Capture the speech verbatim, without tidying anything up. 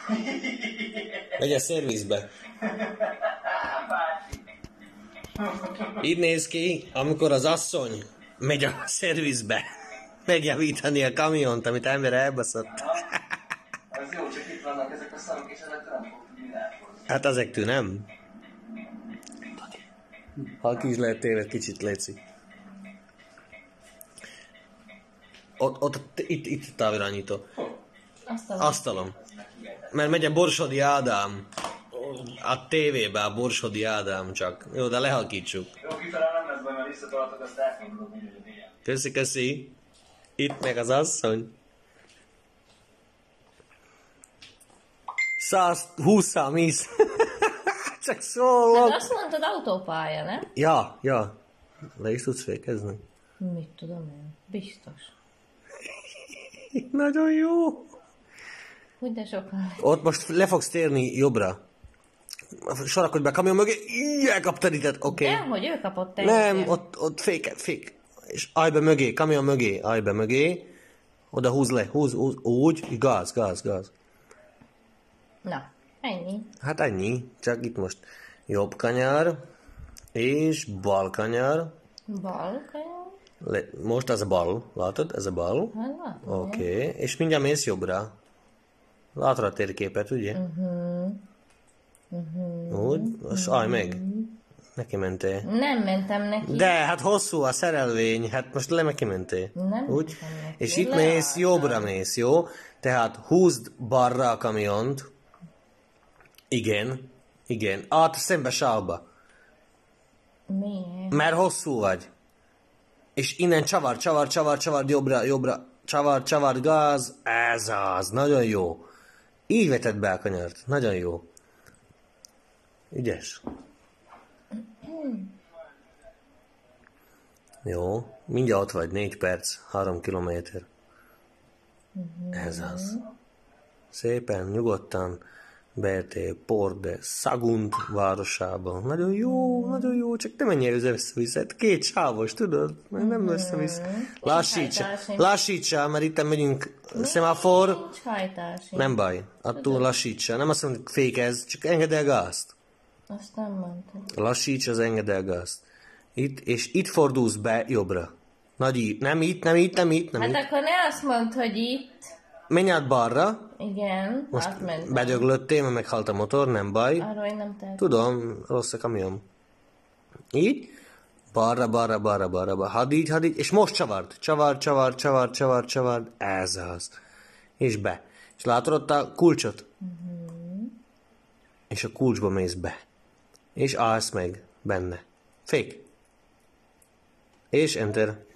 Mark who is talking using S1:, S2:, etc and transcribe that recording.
S1: Megy a szervizbe. Így néz ki, amikor az asszony megy a szervizbe megjavítani a kamiont, amit ember elbaszott.
S2: Az jó, csak itt vannak ezek a szarok, és ezektől nem fog tudni ráhozni.
S1: Hát ezektől nem. Ha ki is lehet téved, kicsit létszik. Ott, ott, itt, itt a távirányító.
S3: Asztalon.
S1: Asztalon. Mert megy a Borsodi Ádám. A tévébe a Borsodi Ádám csak. Jó, de lehalkítsuk.
S2: Jó, kifele nem lesz baj, mert visszatolatok, azt elfoglalok úgy, hogy ilyen.
S1: Köszi, köszi. Itt meg az asszony. százhúsz számész. Csak szólok.
S3: De azt mondtad autópálya, nem?
S1: Ja, ja. Le is tudsz fékezni?
S3: Mit tudom én? Biztos.
S1: Nagyon jó.
S3: Hogy de sokan.
S1: Ott most le fogsz térni jobbra. Sorakodj be a kamion mögé. Így elkaptad itt. Oké.
S3: Okay. Hogy ő kapott engem.
S1: Nem, ott, ott fék, fék. És állj be mögé, kamion mögé, állj be mögé. Oda húz le, húz, húz, úgy, gáz, gáz, gáz.
S3: Na, ennyi.
S1: Hát ennyi, csak itt most jobb kanyar, és bal kanyar.
S3: Bal kanyar?
S1: Le, most ez a bal, látod? Ez a bal.
S3: Hát látom.
S1: Oké, okay. És mindjárt mész jobbra. Látod a térképet, ugye?
S3: Uh-huh. Uh-huh.
S1: Úgy, most állj meg. Neki mentél.
S3: Nem mentem neki.
S1: De, hát hosszú a szerelvény, hát most le neki mentél.
S3: Nem
S1: úgy?
S3: neki.
S1: És itt
S3: Le
S1: mész, jobbra mész, jó? Tehát húzd balra a kamiont. Igen, igen. Át szembe sávba.
S3: Miért?
S1: Mert hosszú vagy. És innen csavar, csavar, csavar, csavar, jobbra, jobbra, csavar, csavar, gáz. Ez az, nagyon jó. Így veted be a kanyart, nagyon jó. Ügyes. Jó, mindjárt ott vagy, négy perc, három kilométer. Ez az. Szépen, nyugodtan beértél Port de Sagunt városába. Nagyon jó, nagyon jó, csak nem menjél össze-vissza. Két sávos, tudod? Nem össze-vissza. Lassítsál, lassítsál, mert itt megyünk szemafor.
S3: Nincs hajtás.
S1: Nem baj, attól lassítsál. Nem azt mondom, hogy fékezz, csak engedd el gázt.
S3: Azt nem mondtad.
S1: Lassíts, az engedd el gázt. Itt, és itt fordulsz be jobbra. Nagy így. Nem itt, nem itt, nem itt, nem
S3: Hát
S1: itt.
S3: akkor ne azt mondd, hogy itt.
S1: Menj át balra.
S3: Igen,
S1: Most
S3: átmentem.
S1: bedöglöttél, mert meghalt a motor, nem baj.
S3: Arról én nem tehetek.
S1: Tudom, rossz a kamion. Így. Balra, balra, balra, balra, balra. Hadd így, hadd így. És most csavard. Csavard, csavard, csavard, csavard, csavard. Ez az. És be. És látod ott a kulcsot? Uh-huh. És a kulcsba mész be. És állsz meg benne. Fék. És enter.